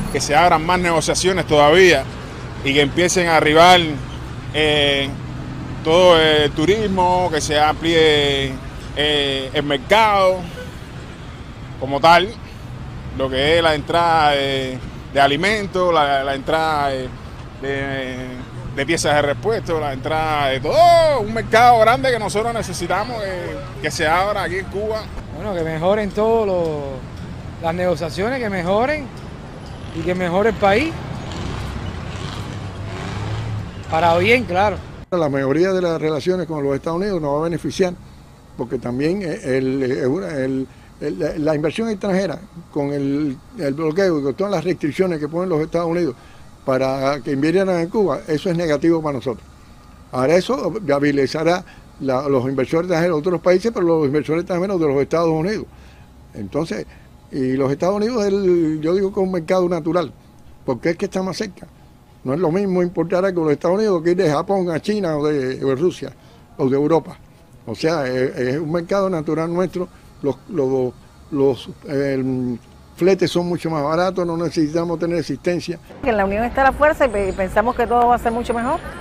que se abran más negociaciones todavía y que empiecen a arribar todo el turismo, que se amplíe el mercado como tal, lo que es la entrada de alimentos, la entrada de piezas de repuesto, la entrada de todo un mercado grande que nosotros necesitamos que se abra aquí en Cuba. Bueno, que mejoren las negociaciones, que mejoren y que mejore el país. Para bien, claro. La mayoría de las relaciones con los Estados Unidos nos va a beneficiar, porque también la inversión extranjera, con el bloqueo y con todas las restricciones que ponen los Estados Unidos para que inviertan en Cuba, eso es negativo para nosotros. Ahora eso viabilizará los inversores extranjeros de otros países, pero los inversores extranjeros de los Estados Unidos. Entonces, y los Estados Unidos, yo digo que es un mercado natural, porque es que está más cerca. No es lo mismo importar algo de los Estados Unidos que ir de Japón a China o de Rusia o de Europa. O sea, es un mercado natural nuestro. Los fletes son mucho más baratos, no necesitamos tener existencia. En la unión está la fuerza y pensamos que todo va a ser mucho mejor.